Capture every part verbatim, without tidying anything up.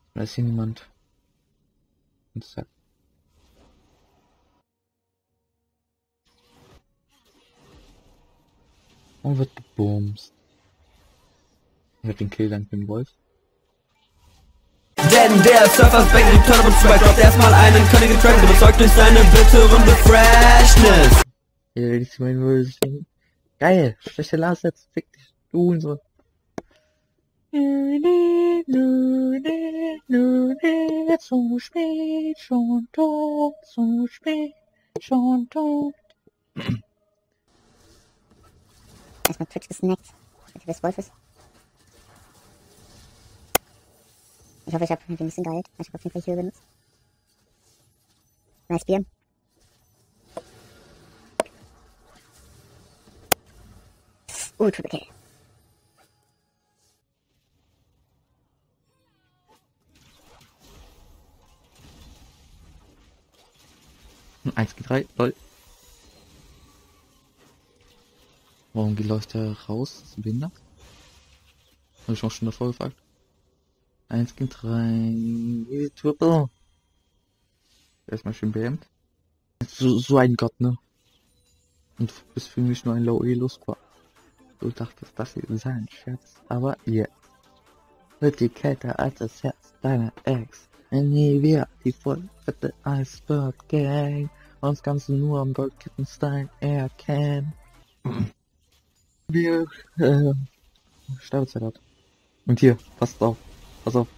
Da ist hier niemand. Und zack. Und wird gebumst. Ich hab den Kill dank dem Wolf. Denn der Surfer ist back in Turn und Strike. Droppt erstmal einen Königen Track, überzeugt durch seine bittere Freshness. Ja, ich meine, würde singen. Geil, schlechte Last jetzt, fick dich, du und so. Zu spät, schon tot, zu spät, schon tot. Erstmal Twitch gesnackt. Der Typ des Wolfes. Ich hoffe, ich habe ein bisschen geheilt. Ich habe auf jeden Fall hier benutzt. Nice Bier. Uh, Triple Kill. eins gegen drei, lol. Warum läuft der raus? Ist behindert? Habe ich auch schon davor gefragt. eins gegen drei, Triple. Erstmal schön behemmt. So, so ein Gott, ne? Und du bist für mich nur ein Low-Elo-Squad. Du dachtest, das hier ist ein Scherz. Aber ja. Yeah. Wird die kälter als das Herz deiner Ex. Nie wir, die voll fette Iceberg Gang. Uns kannst du nur am Goldkettenstein erkennen. Wir, äh, Sterbezeit hat. Und hier, passt auf, pass auf.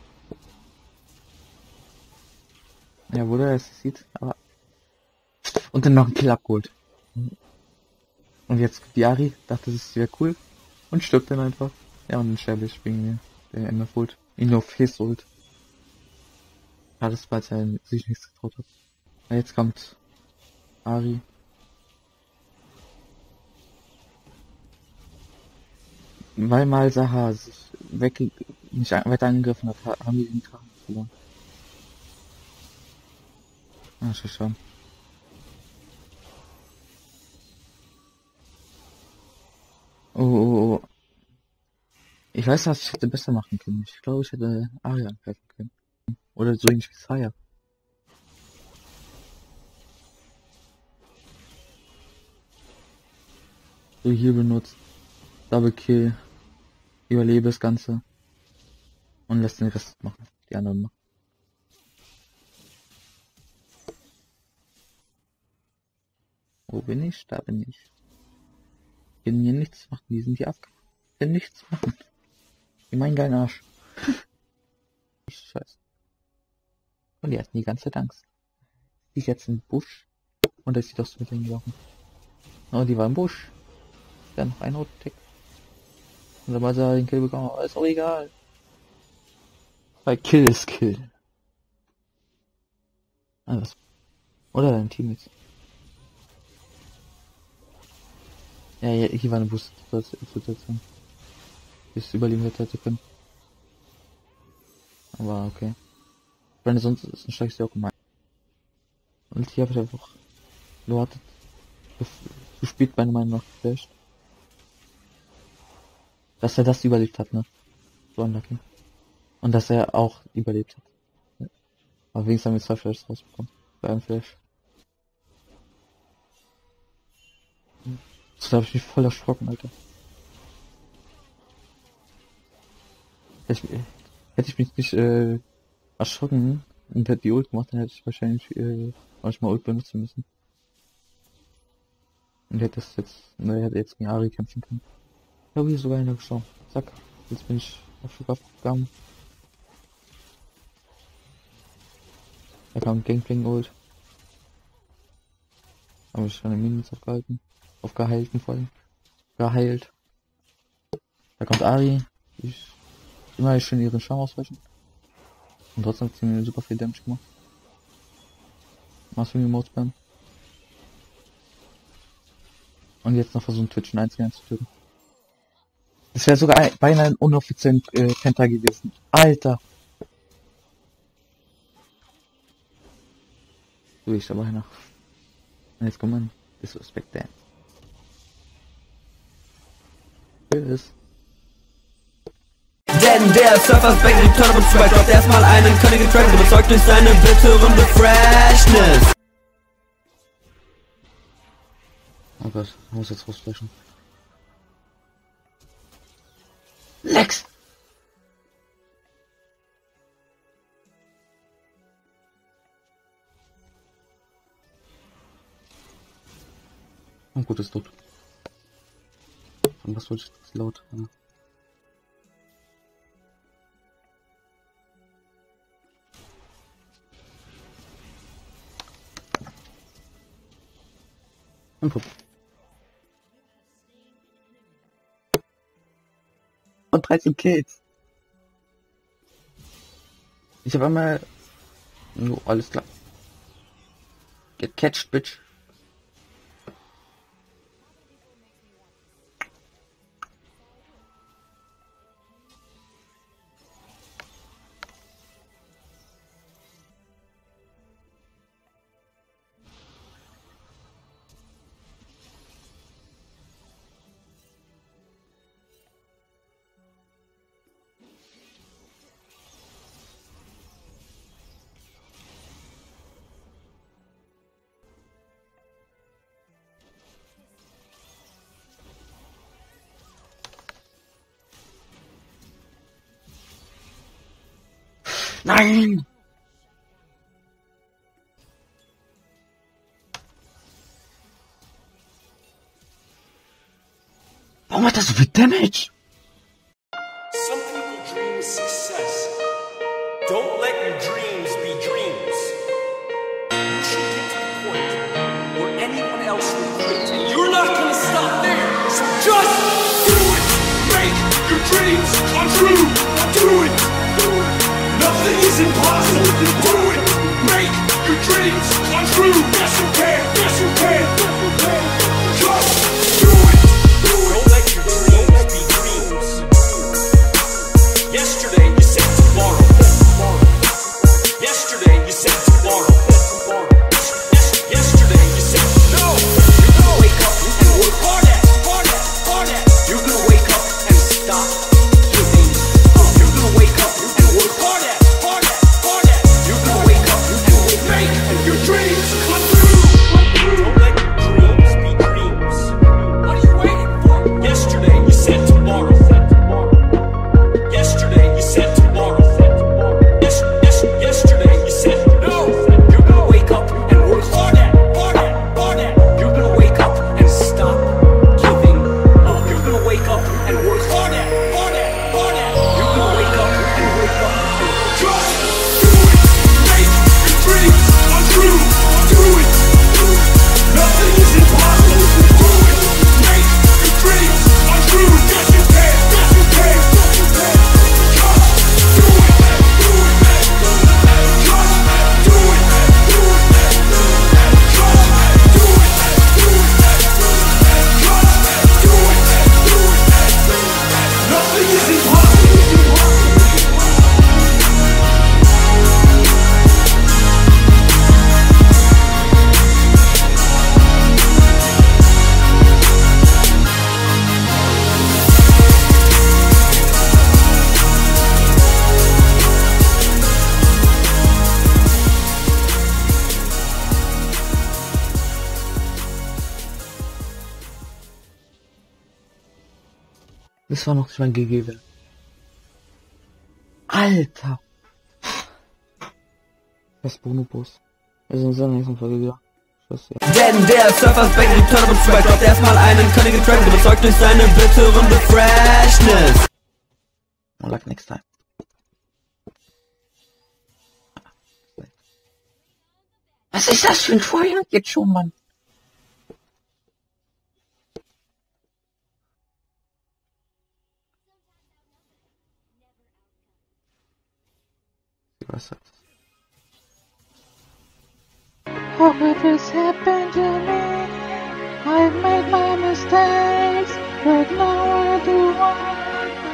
Ja, wo der es sieht, aber... Und dann noch ein Kill abgeholt. Und jetzt die Ari, dachte, das wäre cool. Und stirbt dann einfach. Ja, und dann sterbe ich wegen mir. Der M F holt. Ihn nur Face holt. Schade, weil er sich nichts getraut hat. Ja, jetzt kommt Ari. Weil mal Saha sich weg, nicht weiter angegriffen hat, haben die den Kragen verloren. Ah, schon schon. Oh, oh, oh. Ich weiß, was ich hätte besser machen können. Ich glaube, ich hätte Ari angreifen können. Oder so ähnlich wie Saya. So hier benutzt. Double Kill. Überlebe das Ganze. Und lässt den Rest machen. Die anderen machen. Wo bin ich? Da bin ich. Ich kann hier nichts machen. Die sind hier abgekommen. Ich kann nichts machen. Ich mein geilen Arsch. Scheiße. Und die hatten die ganze Zeit Angst. Die ist jetzt im Busch. Und da ist sie doch so mit denen gelaufen. Oh, die war im Busch. Dann noch ein Rotek. Und dann war sie den Kill bekommen. Aber ist auch egal. Weil Kill ist Kill. Also. Oder dein Team jetzt. Ja, ja, hier war eine Boost-Situation. Bis überleben hätte hätte können. Aber okay. Wenn sonst ist ein Schlag sehr auch gemein. Und hier habe ich einfach gewartet. Zu spät meiner Meinung nach geflasht. Dass er das überlebt hat, ne? So unlucky. Und dass er auch überlebt hat. Ja. Aber wenigstens haben wir zwei Flashes rausbekommen. Bei einem Flash. So, da habe ich mich voll erschrocken, Alter. Hätte ich, hätte ich mich nicht äh, erschrocken und hätte die Ult gemacht, dann hätte ich wahrscheinlich äh, manchmal Ult benutzen müssen. Und hätte das jetzt, ne, hätte jetzt gegen Ari kämpfen können. Ich habe hier sogar einer geschaut. Zack. Jetzt bin ich auf Schuss gegangen. Da kam Gangplank Ult. Habe ich schon eine Minus aufgehalten. Aufgeheilten vor allem. Geheilt. Da kommt Ari. Ich immer schön ihren Schaum ausweichen. Und trotzdem hat sie mir super viel Damage gemacht. Machst du Remote Spam. Und jetzt noch versuchen Twitch eins gegen eins zu töten. Das wäre sogar ein, beinahe ein unoffiziellen äh, Penta gewesen. Alter! Du, ich aber nach. Jetzt komm man. Disrespect Dance. Denn Denn der Surfer ist back in die Tournament Sprite. Dort erstmal einen König getrackt, überzeugt durch seine blitzhörende Freshness. Oh Gott, ich muss jetzt rausflashen. Lex! Oh gut, ist tot. Und was wollte ich das laut? Ja. Und Pup. Und dreizehn Kills. Ich habe einmal... Jo, alles klar. Get catched, bitch. Nein! Warum hat das so viel Damage? Some people dream success. Don't let your dreams be dreams. You should get to the point where anyone else will quit, and you're not gonna stop there. So just do it. Make your dreams come true. Do it. Do it. Nothing is impossible. Do it. Make your dreams come true. Yes you can. Yes you can. Just do it. Do it. Don't let your dreams be dreams. Yesterday you said tomorrow. Yesterday you said tomorrow. Yes, yesterday you said no. You're gonna wake up and work hard at, hard at, hard at. You're gonna wake up and stop giving up. You're gonna wake up and work hard at, hard at, hard at. You're gonna wake up and make your dreams come true. Don't let your dreams be dreams. What are you waiting for? Yesterday you said tomorrow. Yesterday you said tomorrow. Yes, yes, yesterday you said no. You're gonna wake up and work hard at, hard at, hard at. You're gonna wake up and stop giving up. You're gonna wake up and work hard at, hard at, hard at. You're gonna wake up and wake up and just do it. Make your dreams come true. Do it. Nothing is impossible. Do it. Make your dreams come true. Yes you can. Yes you can. Yes you can. Just do it. Do it. Just do it. Do it. Just do it. Do it. Just do it. Do it. Nothing is impossible. Das war noch nicht mein G G-Wert. Alter! Das Bonobus. Wir sehen uns in der nächsten Folge wieder. Tschüss, ja. Denn der Surfer ist back in die Tournament Sprite. Dort erstmal einen König getrackt, überzeugt durch seine blitzhörende Freshness. More luck next time. Was ist das für ein Feuer jetzt schon, Mann? Was ist das? How could this happen to me? I've made my mistakes, but now I do one.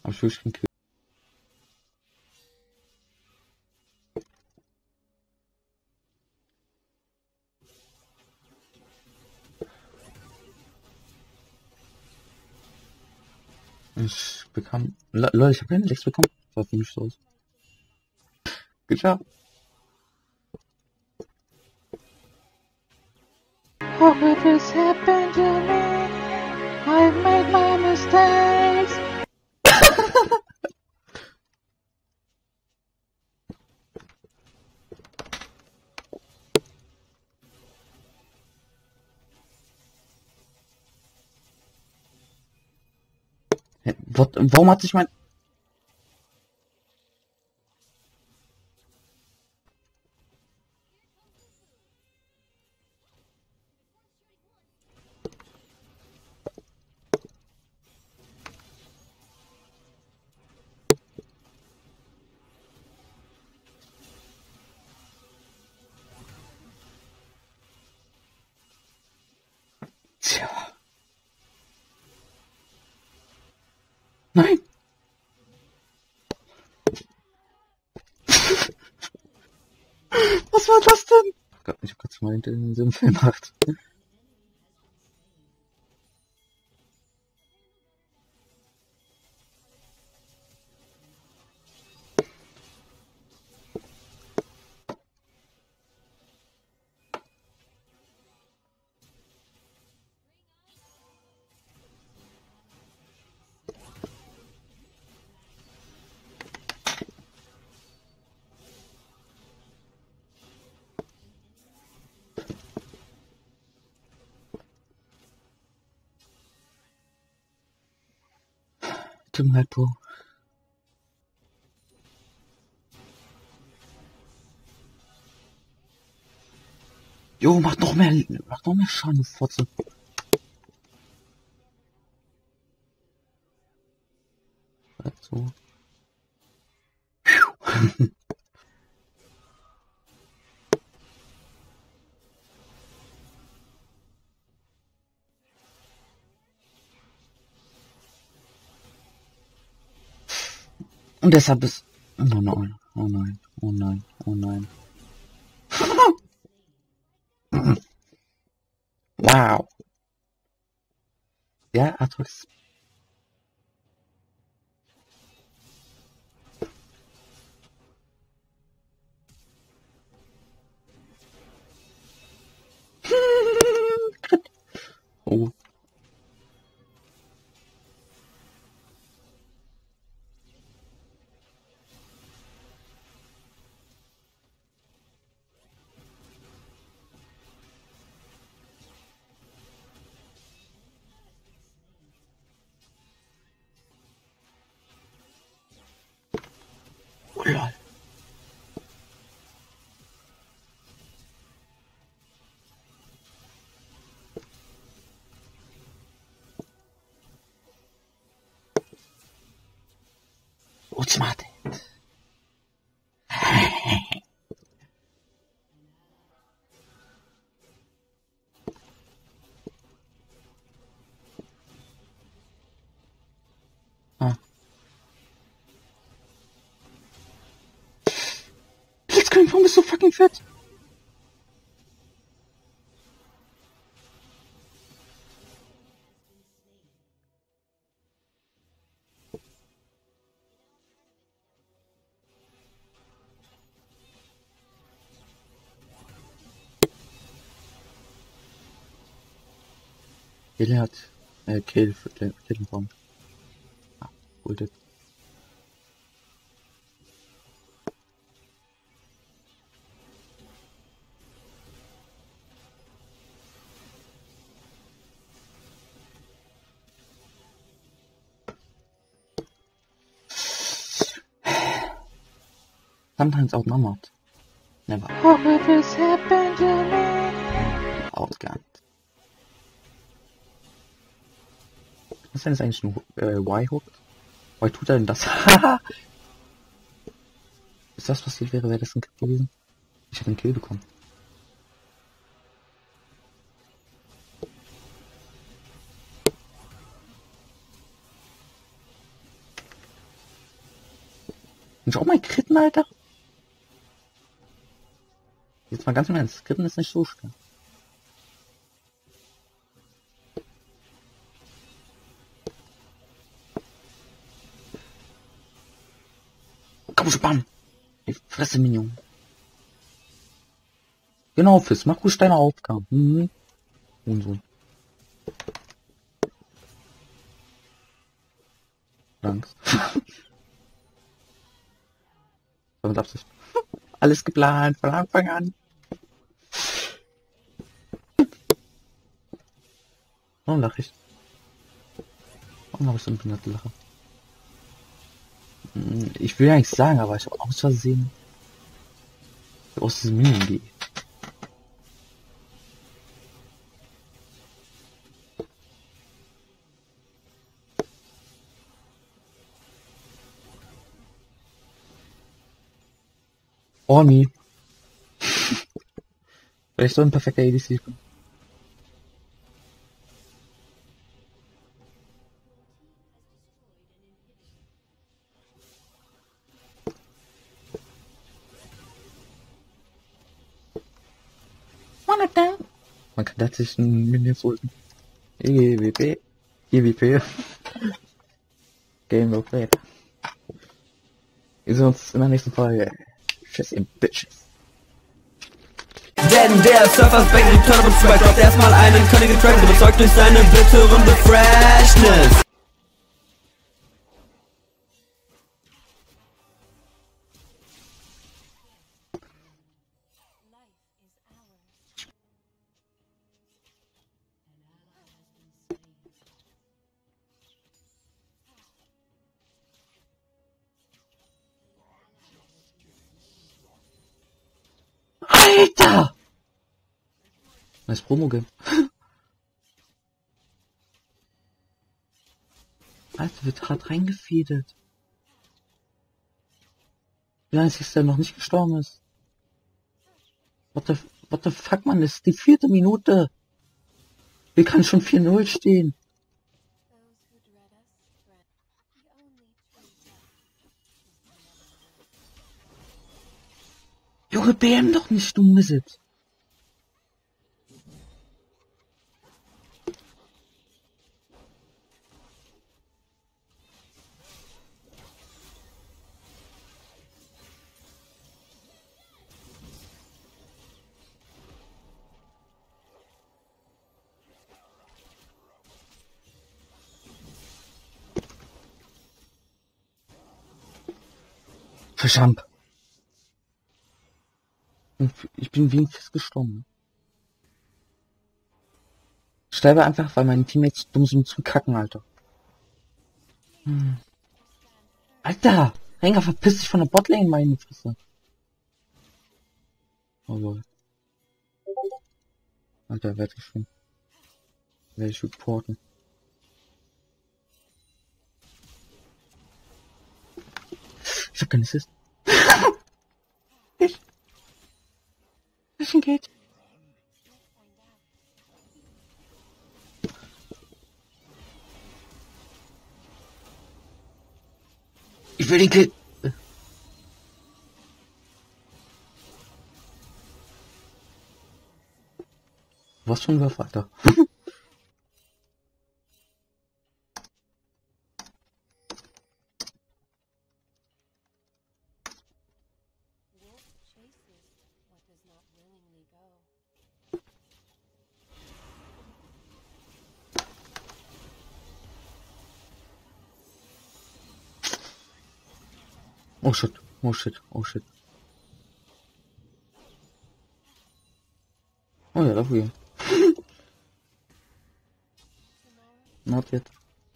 Aber ich will schon Kill. Ich bekam... Le- Leute, ich habe keine Lecks bekommen. Das war für mich so aus. Good job. How could this happen to me? I've made my mistakes. Hä, what, warum hat sich mein... Tja. Nein. Was war das denn? Oh Gott, ich hab grad mal den Sümpf gemacht. Tut mir leid, Bro. Jo, mach noch mehr, mach noch mehr Schaden, du Fotze. So. Und deshalb ist... Oh nein, oh nein, oh nein, oh nein. Wow. Ja, Atrox. Oh. Oh lol. Ultimate. Ah. Blitzcrank, warum bist du fucking fett? Kill hat, äh, Kill für Killenbaum. Ah, guldet. Sometimes outnumbered. Never How could this happen to me? outgunned. Was ist denn das eigentlich ein äh, Y-Hook? Why tut er denn das? Ist das passiert wäre, wäre das ein Kill gewesen? Ich habe einen Kill bekommen. Und auch mal Kritten, Alter. Jetzt mal ganz im Ernst, Kritten ist nicht so schwer. Komm schon, Mann! Ich fresse Minion. Genau, Fizz, mach ruhig deine Aufgaben. Mhm. Und so. Angst. Mit Absicht. Alles geplant von Anfang an. Warum lache ich? Warum habe ich so eine behinderte Lache? Ich will ja nichts sagen, aber ich habe aus Versehen aus diesem Minion gehe. Ormi. Weil ich so ein perfekter A D C bin. Man kann tatsächlich einen Minion sulten. E W P. E W P. Game well played. Wir sehen uns in der nächsten Folge. Tschüss, ihr Bitches. Denn der Surfer ist back in the Tournament Strike. Droppt erstmal einen König Track, überzeugt durch seine blitzhörende Freshness. Alter! Nice Promo-Game. Alter, wird hart reingefeedet. Wie lange ist der noch nicht gestorben ist? What the, what the fuck, man, das ist die vierte Minute. Wie kann schon vier null stehen? Junge, B M doch nicht, du Misset. Verschamp. Ich bin wie ein Fisk gestorben. Ich sterbe einfach, weil meine Teammates dumm sind zum Kacken, Alter. Hm. Alter! Rengar, verpiss dich von der Botlane, meine Fresse. Oh lol. Alter, werde ich schon. Werde ich reporten. Ich hab keine Assist. Ich. Bisschen geht. Ich will den Kill. Was für ein Wurf, Alter. Oh shit, oh shit, oh shit. Oh ja, darf gehen. Not yet.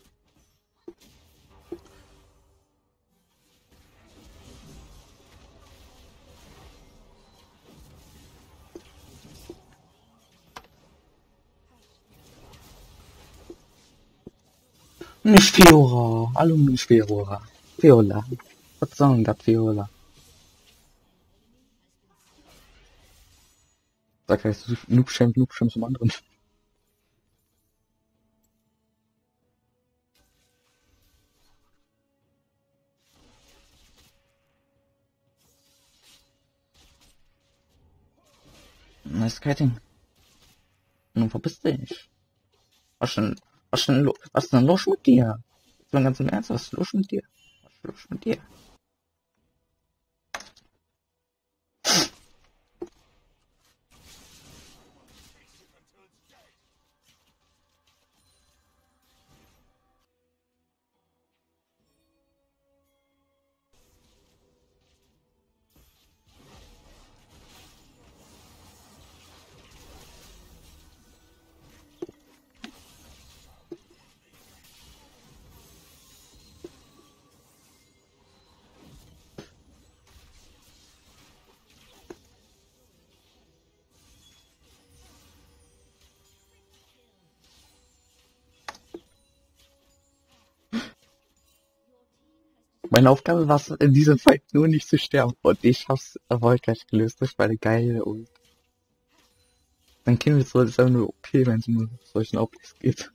Nicht Fiora, hallo nicht Fiora. Viola. Was soll denn das, Viola? Sag heißt du Noobschamp, Noobschamp zum anderen. Nice Skating. Nun verpiss dich. Was denn, was denn, lo- was denn los mit dir? Jetzt mal ganz im Ernst, was ist los mit dir? Was ist los mit dir? Meine Aufgabe war es in diesem Fight nur nicht zu sterben und ich hab's erfolgreich gelöst durch meine geile Ult. Mein Kind ist einfach nur O P, wenn es um solchen Aufblick geht.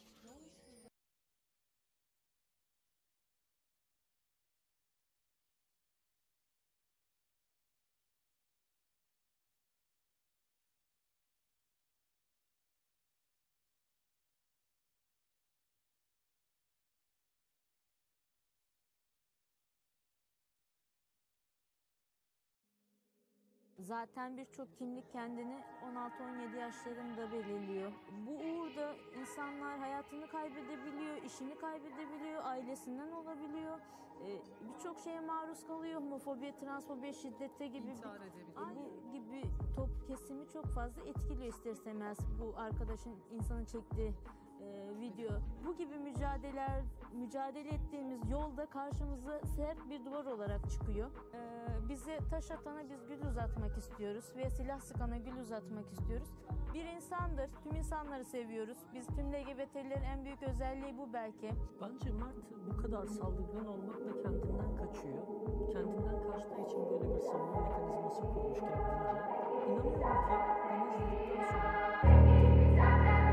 Zaten birçok kimlik kendini on altı on yedi yaşlarında belirliyor. Bu uğurda insanlar hayatını kaybedebiliyor, işini kaybedebiliyor, ailesinden olabiliyor. Ee, birçok şeye maruz kalıyor. Homofobi, transfobi, şiddete gibi bu gibi top kesimi çok fazla etkiliyor ister istemez bu arkadaşın insanın çektiği e, video. Bu gibi mücadeleler, mücadele ettiğimiz yolda karşımıza sert bir duvar olarak çıkıyor. Ee, bize taş atana biz gül uzatmak istiyoruz ve silah sıkana gül uzatmak istiyoruz. Bir insandır, tüm insanları seviyoruz. Biz tüm L G B T'lilerin en büyük özelliği bu belki. Bence Mert bu kadar saldırgan olmakla kendinden kaçıyor. Kendinden kaçtığı için böyle bir savunma mekanizması kurmuş kendince. İnanıyorum ki bunu izledikten sonra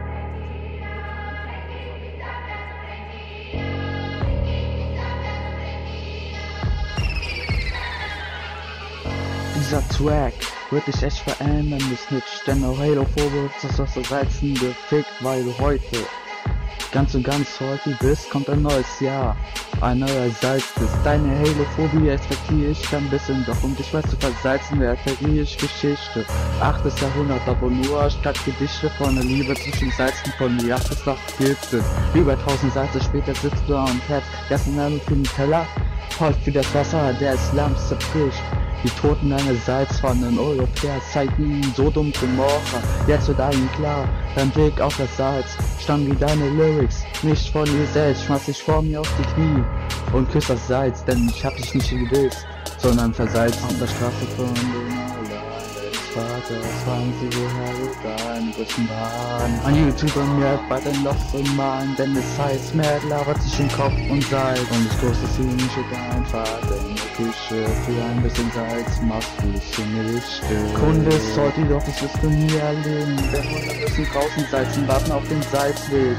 Dieser Track wird dich echt verändern, du Snitch, denn auch Halo-Phobe ist aus der Salzen gefickt, weil du heute ganz und ganz häufig bist, kommt ein neues Jahr, ein neuer Salz ist. Deine Halo-Phobie respektiere ich ein bisschen, doch um dich weißt du versalzen, referiere ich Geschichte. Achtes Jahrhundert, aber nur statt Gedichte von der Liebe zwischen Salzen von die Jahresnacht giftet. Über tausend Salze später sitzt du und Herz, gestern Abend für den Teller, heute für das Wasser, der Islam zerbricht. Die Toten einer Salzpfannen, Europäer zeigten ihnen Sodom Gomorra. Jetzt wird allen klar, dein Blick auf das Salz stammt wie deine Lyrics, nicht von dir selbst. Schmeiß dich vor mir auf die Knie und küss das Salz, denn ich hab dich nicht gedisst, sondern versalzen. Auf der Straße von Donau, deines Vaters, fragen sie, woher du dein Wissen waren. Ein YouTuber merkt bald ein Loch im Magen, denn es heißt, Mert labert sich im Kopf und Salz. Und ich große ihn, schicke ein Vater in die Küche, für ein bisschen Salz machst du es nicht still. Kunde ist heute, doch das wirst du nie erleben, denn Hunde müssen draußen salzen, warten auf den Salzweg.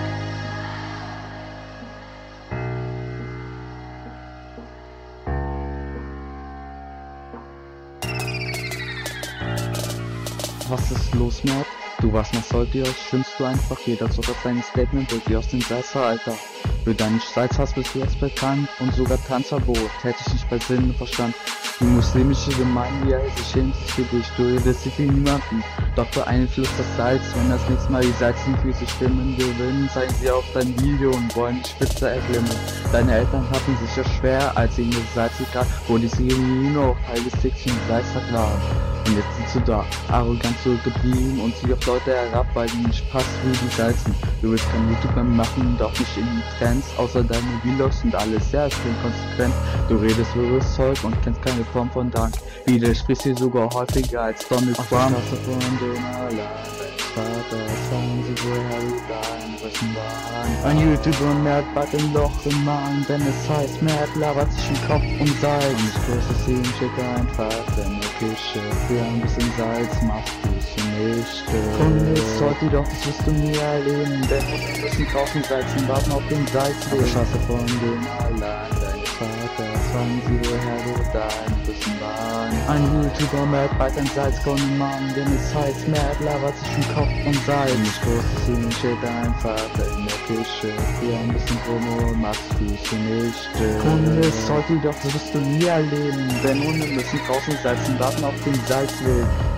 Was ist los, Mert? Du warst nach Soldier, schwimmst du einfach, jeder zog auf dein Statement durch wie aus dem Salzveralter. Für deinen Salzhass bist du jetzt bekannt und sogar Tanzverbot, hätte ich nicht bei Sinn und Verstand. Die muslimische Gemeinde, ja, sie schämt sich für dich, du redest dich wie niemanden. Doch beeinflusst das Salz, wenn das nächste Mal die Salzenfüße Stimmen gewinnen, zeigen sie auf dein Video und wollen die Spitze erklimmen. Deine Eltern hatten sich ja schwer, als sie in der Salzigkeit, wo die Sirene nur auf halbes Stückchen Salz waren. Und jetzt sitzt du da, arrogant zurückgeblieben und zieh auf Leute herab, weil die nicht passt wie die Salzen. Du willst kein YouTube mehr machen, doch nicht in die Trends, außer deine Vlogs und alles, ja, es klingt konsequent. Du redest wirres Zeug und kennst keine Form von Dank. Widersprichst dir sogar häufiger als Donald Trump. Auf der Straße von Donau, Vater, fragen sie, woher du dein Wissen waren. Ein YouTuber merkt bald ein Loch im Magen, denn es heißt, Mert labert sich im Kopf und Salz. Und ich grüße ihn, schicke ein Vater in der Küche, für ein bisschen Salz machst du es nicht. Kunde ist heute, doch das wirst du nie erleben, denn wir müssen draußen salzen, warten auf den Salzweg. Auf der Straße von Donau, deines Vaters. das fragen sie, woher du dein Wissen waren. Ein YouTuber Matt bald ein Salz von einem Mann, denn es heißt Matt labert sich im Kopf und Salz. Nicht großes Team steht einfach in der Küche, hier ein bisschen Promo, machst Füße nicht still. Hunde, es sollte doch, das wirst du nie erleben, denn Hunde müssen draußen salzen, warten auf den Salzweg.